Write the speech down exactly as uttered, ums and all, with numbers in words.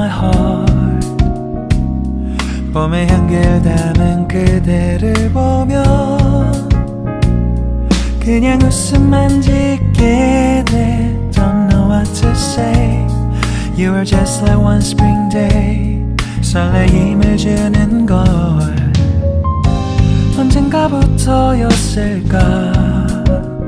heart. 봄의 향기를 담은 그대를 보면 그냥 웃음만 짓게 돼. Don't know what to say. You are just like one spring day. 설레임을 주는 걸 언젠가부터였을까.